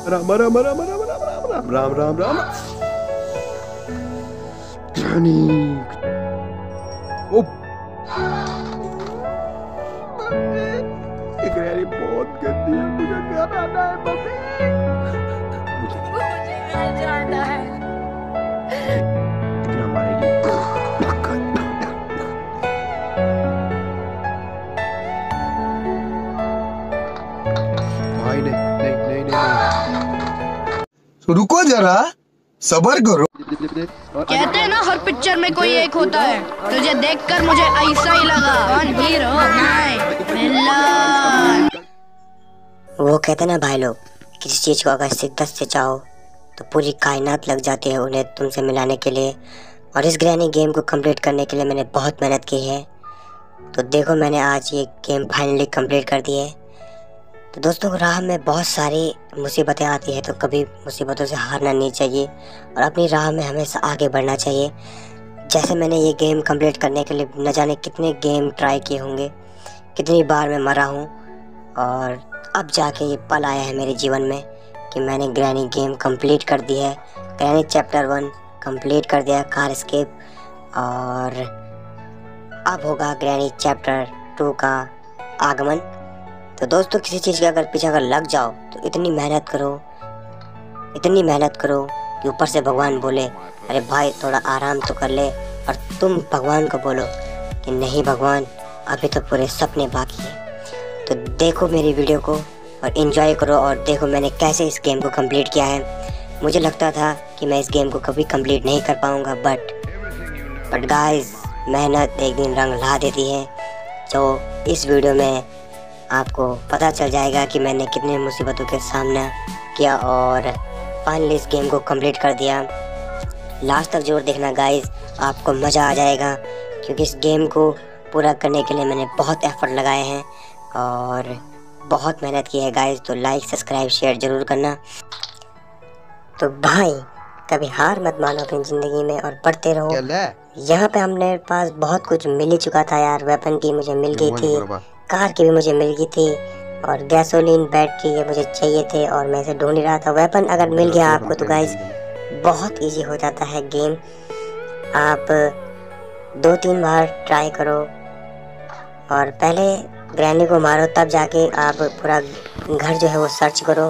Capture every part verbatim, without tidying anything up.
Ram Ram Ram Ram Ram Ram Ram Ram Ram granny. ओ ये granny बहुत गंदी है, मुझे घर आना है मम्मी। मुझे मुझे घर जाना है। इतना मारेगी। भाई नहीं नहीं नहीं नहीं, तो रुको जरा, सब्र करो। कहते हैं ना हर पिक्चर में कोई एक होता है, तुझे देखकर मुझे ऐसा ही लगा। कौन हीरो? नहीं, विलन। वो कहते ना भाई लोग, किसी चीज को अगर शिद्दत से चाहो तो पूरी कायनात लग जाती है उन्हें तुमसे मिलाने के लिए। और इस ग्रैनी गेम को कंप्लीट करने के लिए मैंने बहुत मेहनत की है। तो देखो मैंने आज ये गेम फाइनली कंप्लीट कर दी है। तो दोस्तों राह में बहुत सारी मुसीबतें आती है, तो कभी मुसीबतों से हारना नहीं चाहिए और अपनी राह में हमेशा आगे बढ़ना चाहिए। जैसे मैंने ये गेम कंप्लीट करने के लिए न जाने कितने गेम ट्राई किए होंगे, कितनी बार मैं मरा हूँ, और अब जाके ये पल आया है मेरे जीवन में कि मैंने ग्रैनी गेम कंप्लीट कर दी है। ग्रैनी चैप्टर वन कंप्लीट कर दिया, कार एस्केप, और अब होगा ग्रैनी चैप्टर टू का आगमन। तो दोस्तों किसी चीज़ के अगर पीछे अगर लग जाओ तो इतनी मेहनत करो, इतनी मेहनत करो कि ऊपर से भगवान बोले अरे भाई थोड़ा आराम तो कर ले, और तुम भगवान को बोलो कि नहीं भगवान अभी तो पूरे सपने बाकी हैं। तो देखो मेरी वीडियो को और एंजॉय करो, और देखो मैंने कैसे इस गेम को कंप्लीट किया है। मुझे लगता था कि मैं इस गेम को कभी कंप्लीट नहीं कर पाऊँगा, बट बट गाइस मेहनत एक दिन रंग ला देती है। जो इस वीडियो में आपको पता चल जाएगा कि मैंने कितने मुसीबतों के सामना किया और फाइनली इस गेम को कंप्लीट कर दिया। लास्ट तक जरूर देखना गाइस, आपको मज़ा आ जाएगा, क्योंकि इस गेम को पूरा करने के लिए मैंने बहुत एफर्ट लगाए हैं और बहुत मेहनत की है गाइस। तो लाइक सब्सक्राइब शेयर ज़रूर करना। तो भाई कभी हार मत मानो अपनी ज़िंदगी में और बढ़ते रहो। यहाँ पे हमने पास बहुत कुछ मिल ही चुका था यार। वेपन की मुझे मिल गई थी, कार की भी मुझे मिल गई थी, और गैसोलीन बैटरी ये मुझे चाहिए थे और मैं इसे ढूंढ ही रहा था। वेपन अगर मिल गया आपको तो गाइस बहुत इजी हो जाता है गेम। आप दो तीन बार ट्राई करो और पहले ग्रैनी को मारो, तब जाके आप पूरा घर जो है वो सर्च करो।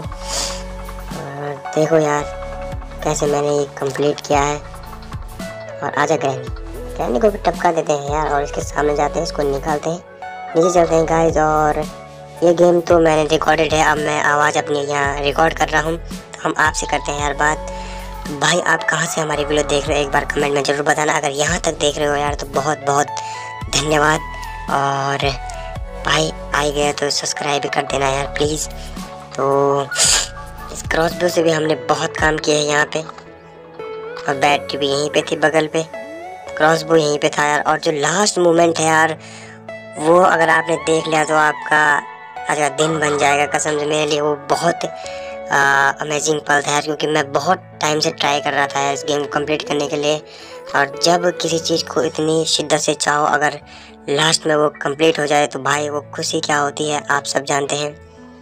और देखो यार कैसे मैंने ये कंप्लीट किया है। और आजा ग्रैनी, ग्रैनी को भी टपका देते हैं यार, और इसके सामने जाते हैं, इसको निकालते हैं, नीचे चलते हैं गाइस। और ये गेम तो मैंने रिकॉर्डेड है, अब मैं आवाज़ अपनी यहाँ रिकॉर्ड कर रहा हूँ। तो हम आपसे करते हैं यार बात। भाई आप कहाँ से हमारी वीडियो देख रहे हो एक बार कमेंट में ज़रूर बताना। अगर यहाँ तक देख रहे हो यार तो बहुत बहुत धन्यवाद। और भाई आई गया तो सब्सक्राइब भी कर देना यार प्लीज़। तो इस क्रॉसबो से भी हमने बहुत काम किया है यहाँ पे, और बैटरी भी यहीं पे थी बगल पे, क्रॉसबो यहीं पे था यार। और जो लास्ट मोमेंट है यार वो अगर आपने देख लिया तो आपका आज का दिन बन जाएगा कसम से। मेरे लिए वो बहुत अमेजिंग पल था यार, क्योंकि मैं बहुत टाइम से ट्राई कर रहा था यार इस गेम को कंप्लीट करने के लिए। और जब किसी चीज़ को इतनी शिद्दत से चाहो, अगर लास्ट में वो कंप्लीट हो जाए तो भाई वो खुशी क्या होती है आप सब जानते हैं।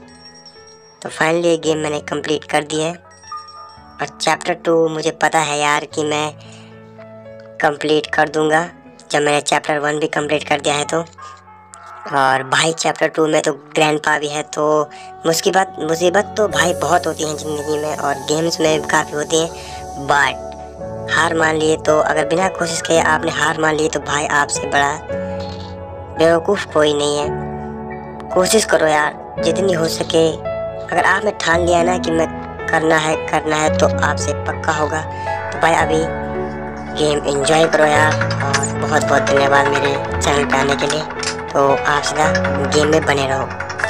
तो फाइनली ये गेम मैंने कंप्लीट कर दी है, और चैप्टर टू मुझे पता है यार कि मैं कंप्लीट कर दूंगा जब मैंने चैप्टर वन भी कंप्लीट कर दिया है तो। और भाई चैप्टर टू में तो ग्रैंडपा भी है, तो मुसीबत मुसीबत तो भाई बहुत होती हैं ज़िंदगी में, और गेम्स में भी काफ़ी होती हैं। बट हार मान लिए तो, अगर बिना कोशिश किए आपने हार मान ली तो भाई आपसे बड़ा बेवकूफ़ कोई नहीं है। कोशिश करो यार जितनी हो सके। अगर आपने ठान लिया ना कि मैं करना है करना है तो आपसे पक्का होगा। तो भाई अभी गेम एंजॉय करो यार, और बहुत बहुत धन्यवाद मेरे चैनल पे आने के लिए। तो आप सीधा गेम में बने रहो।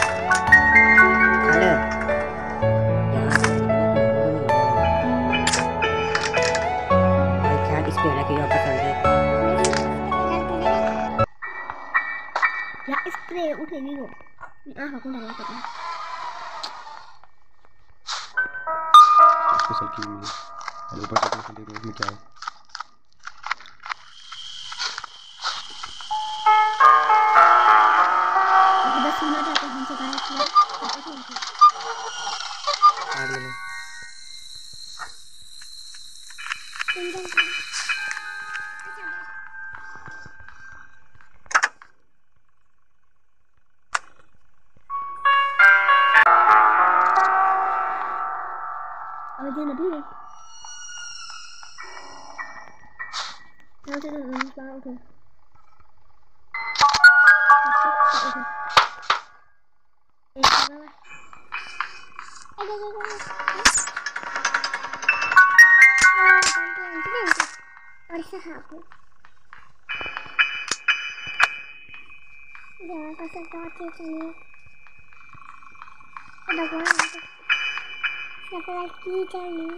स्पेशल की हुई है, हेलो ऊपर से देखो इसमें क्या है। दस मिनट आते हैं हमसे बाहर किया। अजय नबी है now to the room flower okay और से हाथ जरा का सब तो अच्छे चलिए तो भगवान सफल की चाहिए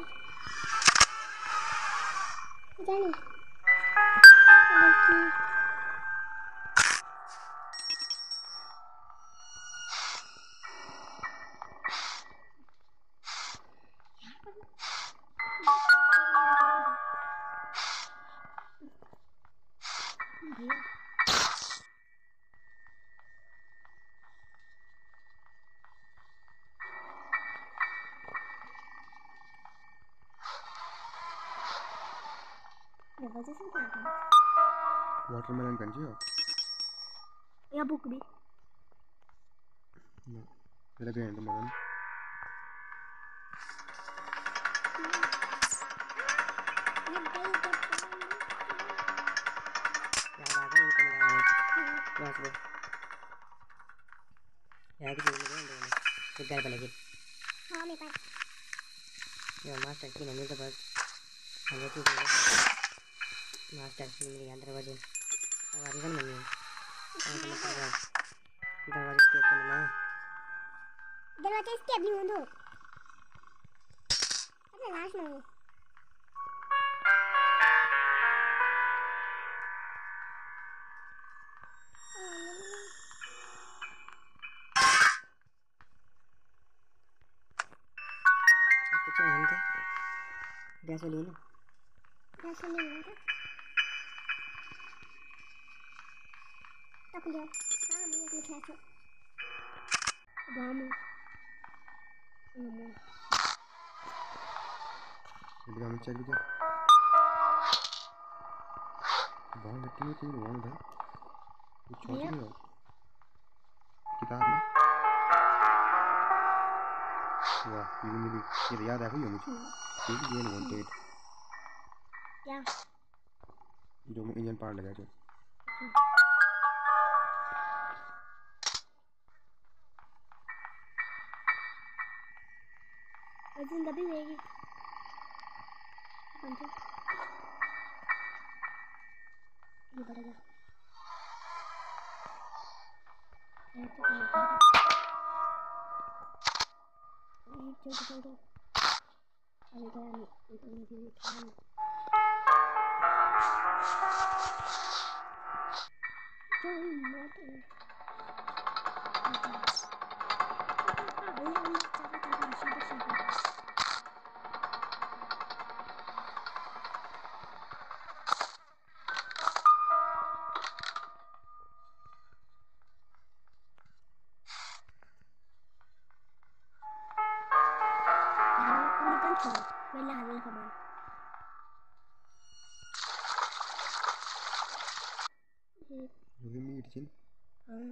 जानी की वाटरमेलन कंजी हो या बुक भी मेरा ग्रैंड मलन यार आगे उनको मिला बस बस यार की मिल गया एक गाय बनेगी हां मेरे पास ये मास्टर की नहीं तो बस हम तो मास्टर की मेरे अंदर दरवाजे अब अंदर नहीं है दरवाजे के ऊपर ना दरवाजे इसके अभी बंद हो अरे लाश नहीं कुछ हम थे गैसोलीन गैसोलीन था तब लिया हां मैं एक लिखा था बामू इधर हम चेक किया बहुत लगती है चीज वन भाई कुछ छोड़ नहीं हो किताब में वाह ये मिली ये याद आ गई मुझे ये ये नहीं वन डेट क्या जो मैं इंजन पार्ट लगा जो अजून दबी रहेगी कौन सा ये बढ़ेगा ये तो ये जो जो जो अरे क्या मैं तो नहीं भी खाना जो मत Wala halal ka man. ये मीट चिन हाँ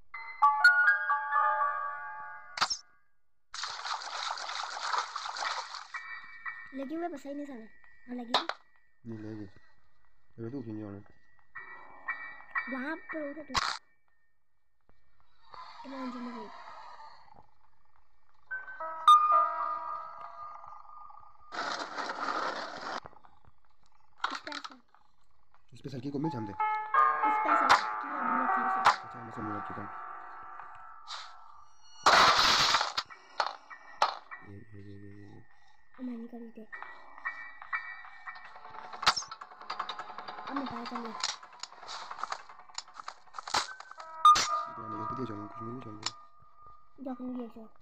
लगी हुई बस ही नहीं साला हाँ लगी नहीं लेगी ये तो किन्हीं और वहाँ पे होगा तो इतना इंजन में स्पेशल की को मिल जाम दे स्पेशल की हमने खाई से अच्छा मैं समझ चुका ये ये ये ये मैंने करी थे अब मैं बाहर चल मैंने ये दिया जाऊँ कुछ नहीं चाहिए जखन ये सो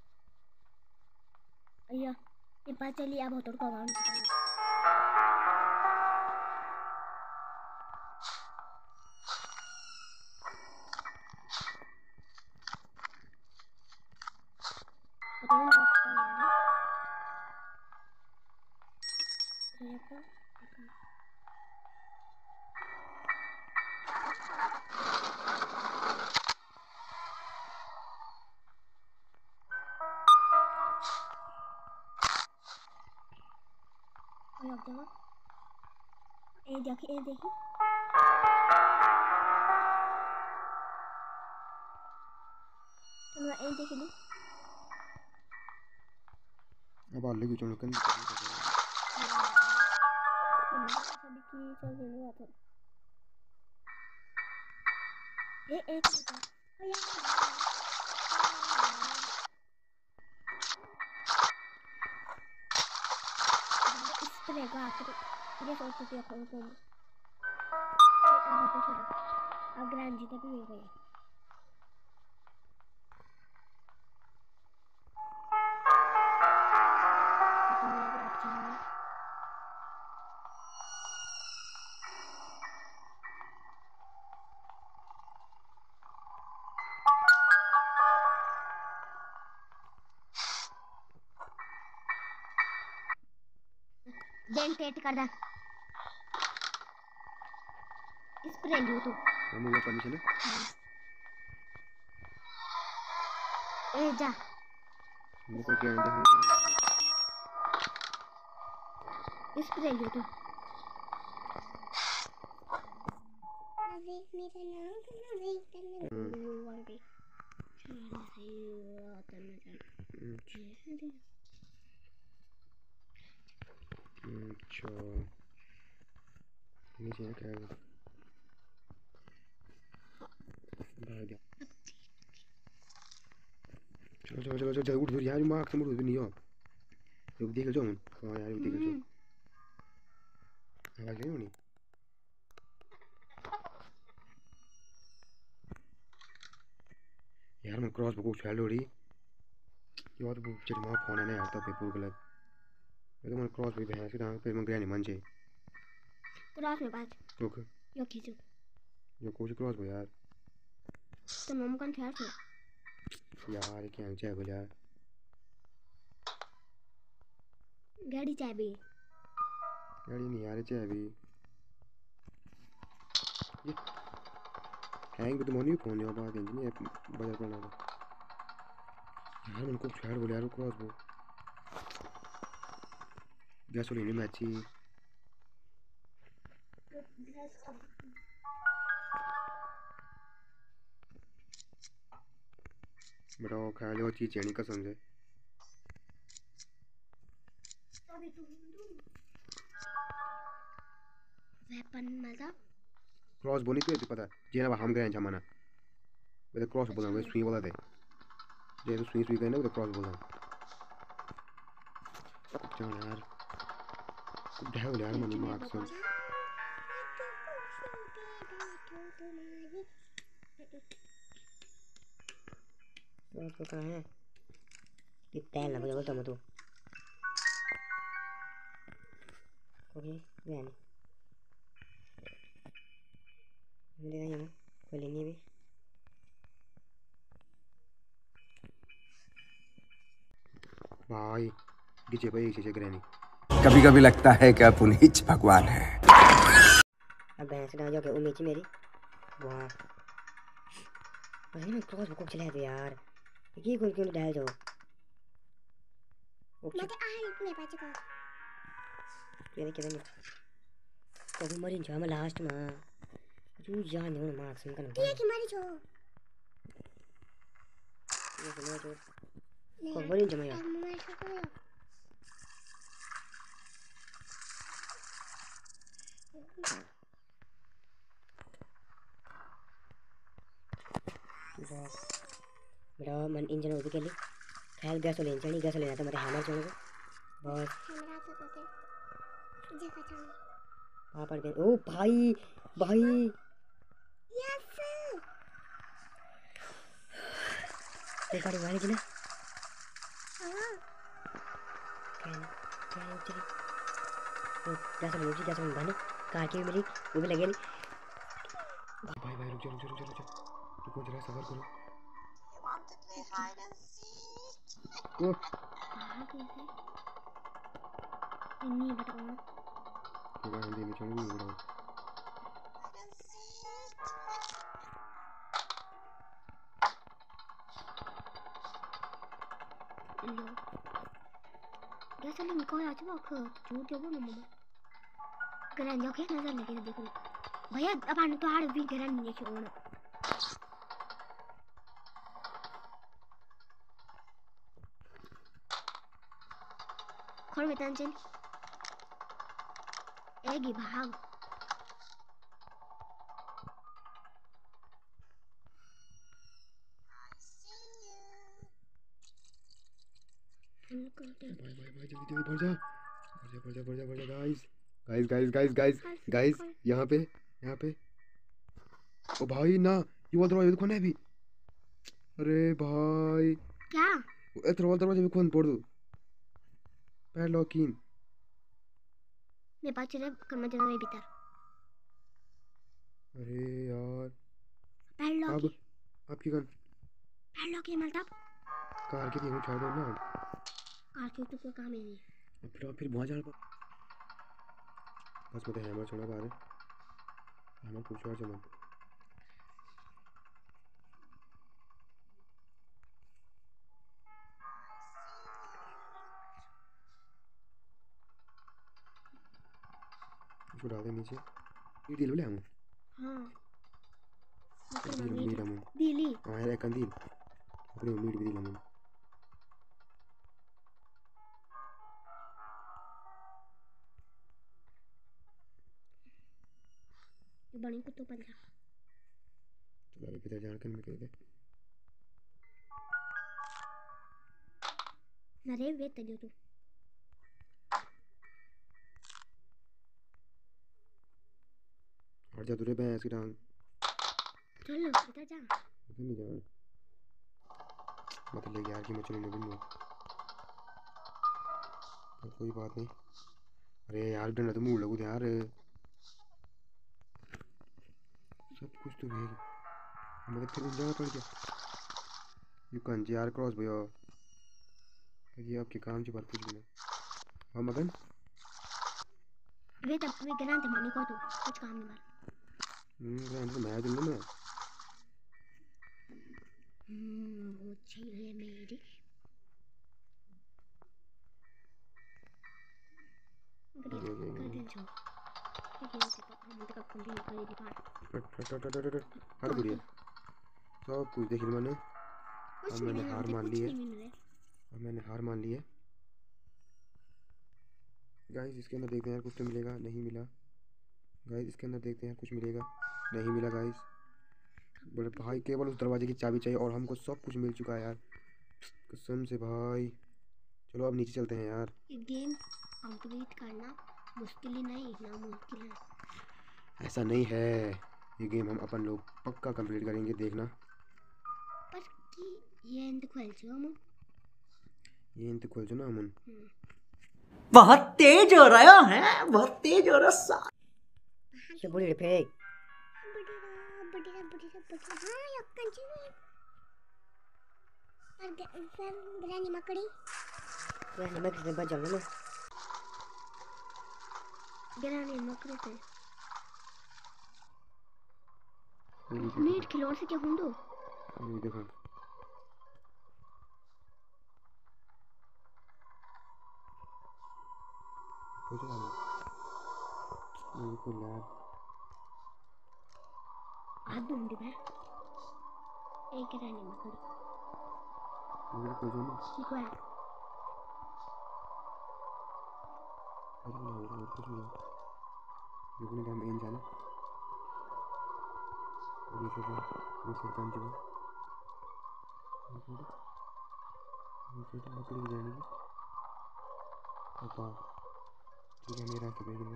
अय्या ये बात चली अब होटल का आवाज लग जाओ ए देखी ए देखी तुम ए देखी लो अब आले की चोन कन सभी की चल रही है तो ए एक ओ यार स्प्रे का आखिर ये सोच के खोल को अब कुछ अब ग्रैंड जीते भी हो गए देन टेट कर दा स्प्रे लियो तो हम वो परमिशन है ए जा मेरे को क्या है स्प्रे लियो तो अबे मेरा नाम करना वेट करना वन पे चलो सही आता है अच्छा नीचे क्या है बाहर गया चलो चलो चलो चलो उठ दूर यार मार्क से मुड़ नहीं हो रुक देख जाओ हां यार देख जाओ आवाज नहीं होनी यार मैं क्रॉस बुक खेल रही ये बात बुक चली मां फोन है ना यार तो पेपर गलत मैं तो मैं क्रॉस भी भैंस के फिर मैं ग्रैनी मन चाहिए क्रॉस में बात ओके यो खींचो यो कोई क्रॉस हो यार तो मम कौन था तो यार क्या चाहिए बोल यार गाड़ी चाबी गाड़ी नहीं यार चाहिए अभी ये हैंग तो मोनी फोन है बात नहीं है बाजार पर ना यार मन को छाड़ बोल यार क्रॉस वो गैसोलीन में अच्छी बताओ खा लो चीज चैनी का समझे वेपन मतलब क्रॉस बोनी तो पता जे ना हम गए जमाना वो क्रॉस बोला वो सुई वाला थे जे तो सुई सुई कहना वो क्रॉस बोला चल यार ढेर यार मम्मी मार्क्स तो कहां है कितना ना बोल तो मत ओके यानी ले आया कोई लेनी भी भाई नीचे भाई नीचे ग्रैनी कभी कभी लगता है कि आप उन्हीं भगवान है अब भैंस ना जाओ उम्मीद थी मेरी वाह अरे मैं क्रॉस बुक चला दे यार ये कौन क्यों डाल जाओ मैं तो आ मेरे पास को ये देख किधर कभी मरी जा मैं लास्ट में तू जान नहीं मार्क्स में करना ये की मारी छो ये बोलो जो को मरी जा मैं मैं को मेरा मन इंजन होती के लिए ख्याल गैसोलीन चढ़ी गैसोलीन आता मेरे हैमर चढ़ गए बस कैमरा से करते जगह चल वहां पर गए ओ भाई भाई यस ये गाड़ी मारी की ना हां क्या क्या चली ओ गैसोलीन जी गैसोलीन बनी कार की भी मिली वो भी लगे भाई भाई रुक जा रुक जा रुक जा रुक जा रुको जरा सबर करो नहीं बताऊंगा इसको गाना देने चाहूँगी नहीं रहा लो Gasolin ko ya coba ke studio pun mama. Keren jauh ke नजर लगे देखो भैया अपन तो आड़ भी करें नहीं छोड़ना खोल में टेंशन एक ही भाग भाई भाई भाई जल्दी जल्दी बढ़ जा बढ़ जा बढ़ जा बढ़ जा बढ़ जा guys guys guys guys guys guys यहाँ पे यहाँ पे ओ भाई ना ये वाला दरवाजा भी खोलना है अभी अरे भाई क्या ए दरवाजा दरवाजा भी खोल पड़ दो पैडलॉक इन मैं पाँच चले करना चला गया भीतर अरे यार पैडलॉक अब आपकी गन पैडलॉक ये मतलब कार की थी उठा दो ना कार की तो कोई काम ही नहीं फिर फिर वहाँ जाना बस मैं हैमर छोड़ा बाहर हैमर कुछ और चलो इसको डाल दे नीचे ये डील बोले हम हाँ डील डील हम दिली हाँ यार एक डील अपनी उम्मीद भी डील हम ये बनी को तो पंजा तो बाबा भीतर जान कर मैं कह दे नरे वे तजो तू और जा दूरे पे ऐसी डांग चल लो इधर जा इधर नहीं जाना मतलब यार की मछली नहीं बनूँ तो कोई बात नहीं अरे यार डरना तो मुँह लगू थे यार सब कुछ तो है मतलब फिर जाना पड़ गया यू कौन जी यार क्रॉस भैया ये आपके काम से बात कुछ भी नहीं हाँ मगन वे तब वे गना थे मम्मी को तो कुछ काम नहीं बात हम्म ग्रैंड तो मैं दूँगा मैं हम्म वो चाहिए मेरी कर दे जो ये से तो हम तक कंप्लीट कर दी बात टट टट टट टट टट हट बुढ़िया सब कुछ देख लिया मैंने कुछ अब मैंने हार मान ली है नहीं मिल रहा अब मैंने हार मान ली है गाइस इसके अंदर देखते हैं यार कुछ तो मिलेगा नहीं मिला गाइस इसके अंदर देखते हैं कुछ मिलेगा नहीं मिला गाइस बड़े भाई केवल उस दरवाजे की चाबी चाहिए और हमको सब कुछ मिल चुका है यार कसम से भाई चलो अब नीचे चलते हैं यार ये गेम कंप्लीट करना मुश्किल ही नहीं ना मुश्किल है ऐसा नहीं है ये गेम हम अपन लोग पक्का कंप्लीट करेंगे देखना पर कि ये एंड खोल जो हम ये इंत खोल जो ना अमन बहुत तेज हो रहा है बहुत तेज हो रहा ये बुढ़ी फेंक बड़ीरा बड़ीरा बड़ीरा बड़ीरा हाँ ये कंटिन्यू पर फिर ग्रैनी मकड़ी मैं मैं किसने बच जाऊंगा मैं ग्रैनी मकड़ी से मीट खिलौने से क्या हुंडो ये देखो कुछ ना ये को लैब हाथ ढूंढी मैं एक ग्रैनी मकड़ी मेरे को जो ना ठीक है कुछ ना और कुछ ना ये को ना इन जाना और ये सब ये सब काम जो ये सब मकड़ी जानी पापा ठीक है मेरा तो भेज दे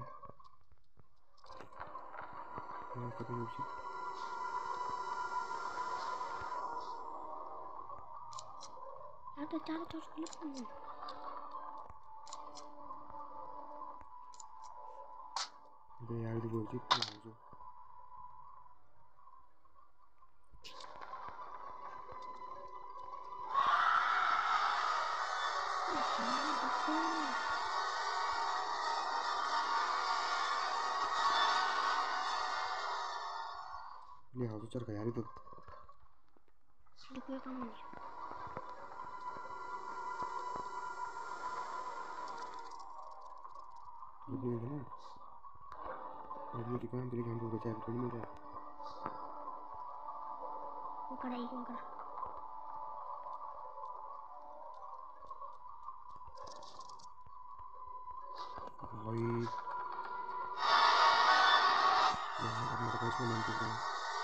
मेरा तो भेज दे यार तो चारों तरफ क्लिक करना ये यार तो बोल चिप ना जो ले हाउस चल यार तो कोई काम नहीं ये भी है ना ये तो काम तेरे काम को बचा थोड़ी मिल रहा वो कढ़ाई क्यों कर भाई मैं अपने पास में नहीं कर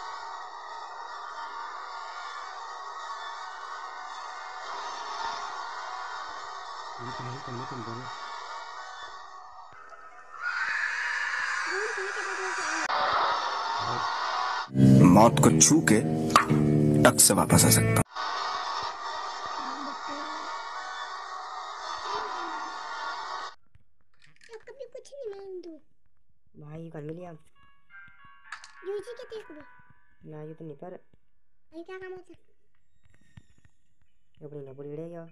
ये तो नहीं करने को मिल रहा मौत को छू के टक से वापस आ सकता कभी कुछ नहीं मैं दो भाई कौन मिली आप यूजी के तेरे को ना ये तो नहीं पर ये क्या काम होता ये अपनी ना पूरी उड़ेगा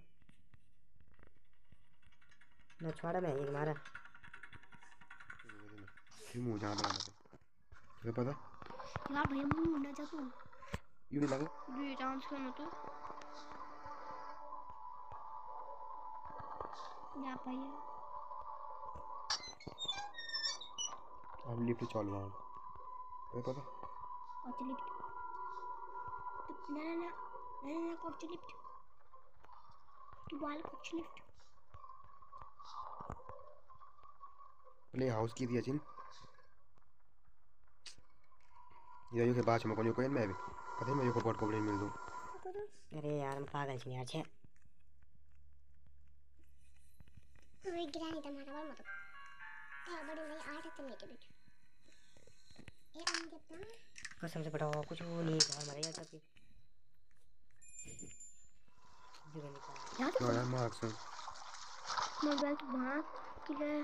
ना छोड़ा मैं ये मारा ये मुंह जहाँ बना तुम्हें पता यार भैया मुंह ना जा तू यूं नहीं लगा ये डांस करना तो जा भैया हम लिफ्ट चालू हैं तुम्हें पता और लिफ्ट ना ना ना ना ना कोच लिफ्ट तू बाल कोच लिफ्ट प्ले हाउस की दिया जिन ये यो के बाद में कोई कोई मैं भी पता है मैं यो को बोर्ड को मिल दूं अरे यार मैं पागल छी यार छे तो एक गिरानी तुम्हारा बाल मत क्या बड़े भाई आ रहे थे मेरे बेटे ये काम करता कसम से बताओ कुछ वो नहीं घर मरे यार सबके यार तो यार मार्क्स मोबाइल तो वहां के लिए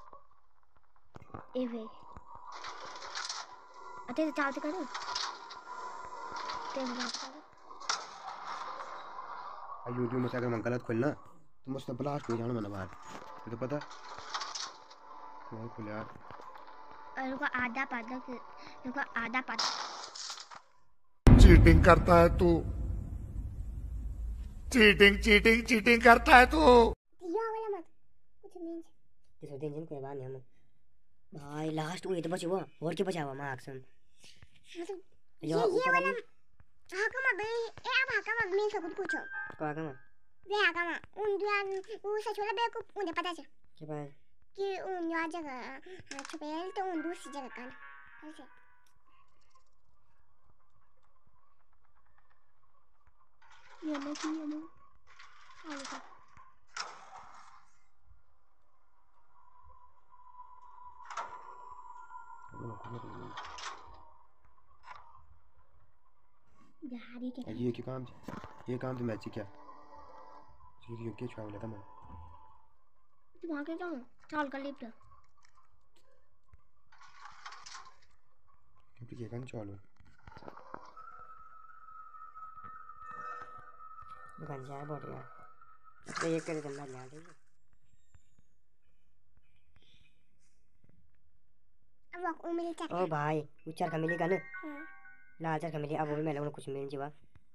ए वे अते चालते करो तेरे बात करो आ यूट्यूब में से अगर मैं गलत खोलना तो मुझसे ब्लास्ट हो जाना मैंने बाहर ये तो पता कौन खोल यार और को आधा पादा को आधा पादा चीटिंग करता है तू चीटिंग चीटिंग चीटिंग करता है तू यो वाला मत कुछ मीन इस दिन जिन कोई बात नहीं हम भाई लास्ट वो तो बचा हुआ और क्या बचा हुआ मार्क्स मतलब यो ये ऊपर वाला हाका मा बे ए अब हाका मा मीन से कुछ पूछो का का वे हाका मा उन दुआ वो सच वाला बे को उन्हें पता है के बाद कि उन या जगह छुपेल तो उन दूसरी जगह का ऐसे ये मैं की ये मैं आले का यार ये क्या ये क्या काम ये काम तो मैच क्या ये क्या छुआ लेता मैं तू वहां क्यों जाऊं चाल कर लिफ्ट क्योंकि ये काम चालू दुकान जा बोल यार तो ये करे चलना यार ठीक है अब वो मिल चक ओ भाई उच्चार का मिलेगा ना हां लाचार का मिले अब वो भी मैंने कुछ मिल जीवा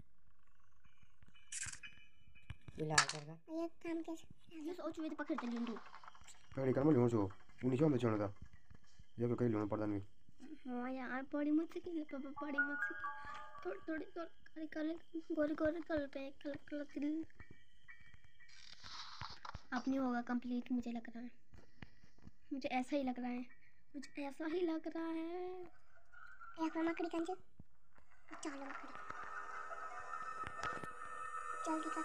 ये लाचार का ये काम कैसे ये सोच में पकड़ ते लिंडू पहले कर मैं लूं सो उन्हीं जो हम चलना था ये तो कहीं लोन पड़ता नहीं हां यार बड़ी मत से पापा बड़ी मत से थोड़ी थोड़ी कर कर गोरे गोरे कर पे कल कल दिल अब नहीं होगा कंप्लीट मुझे लग रहा है मुझे ऐसा ही लग रहा है मुझे ऐसा ही लग रहा है एक मकड़ी कंचे चलो मकड़ी जल्दी कर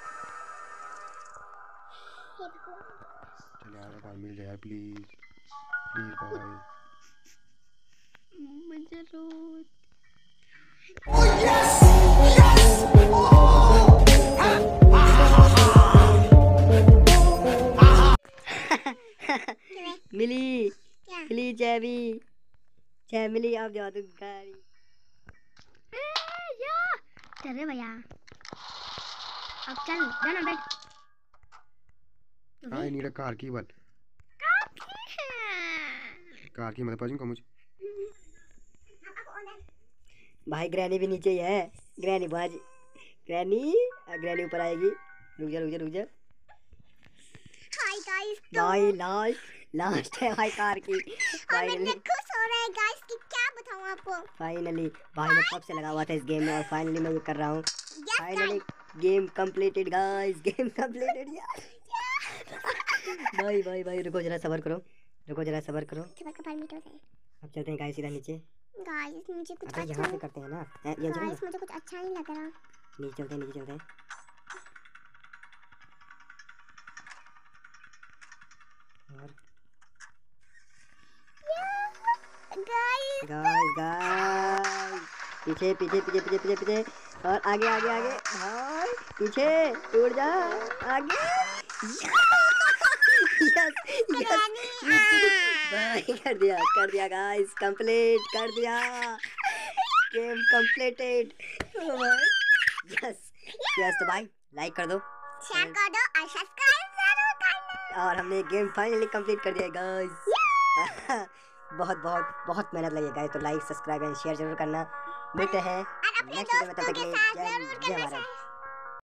ये भगवान चल यार भाई मिल जाए यार प्लीज प्लीज भाई मुझे रोज मिली क्या मिली चाबी चाबी मिली अब जाओ तुम गाड़ी या चले भैया अब चल जाना बैठ हां नीरा कार की बात कार की मतलब पाजूंगा मुझे भाई ग्रैनी भी नीचे ही है। ग्रैनी बाज ग्रैनी ग्रैनी ऊपर आएगी। रुक जा रुक जा रुक जा। हाय गाइस, भाई लास्ट लास्ट है भाई कार की। फाइनली खुश हो रहे हैं गाइस कि क्या बताऊं आपको। फाइनली भाई ने कब से लगा हुआ था इस गेम में और फाइनली मैं ये कर रहा हूँ। Finally game completed guys, game completed यार। भाई भाई भाई रुको जरा सब्र करो, रुको जरा सब्र करो। अब चलते हैं गाइस सीधा नीचे। गाइस मुझे कुछ अच्छा अच्छा यहाँ से करते हैं ना। ये गाइस मुझे कुछ अच्छा नहीं लग रहा। नीचे चलते हैं नीचे चलते हैं। और गाइस गाइस गाइस पीछे पीछे पीछे पीछे पीछे पीछे और आगे आगे आगे भाई पीछे टूट जा आगे। यस यस भाई कर दिया कर दिया गाइस, कंप्लीट कर दिया। Game completed. यस यस तो भाई लाइक कर दो, शेयर कर दो और सब्सक्राइब जरूर करना। और हमने गेम फाइनली कंप्लीट कर दिया गाइस। बहुत बहुत बहुत मेहनत लगी गाइस, तो लाइक सब्सक्राइब एंड शेयर जरूर करना। मिलते हैं और अपने नेक्स्ट वीडियो में, तब दोस्तों तक के के लिए साथ जय जरूर जय करना भारत। चाहिए।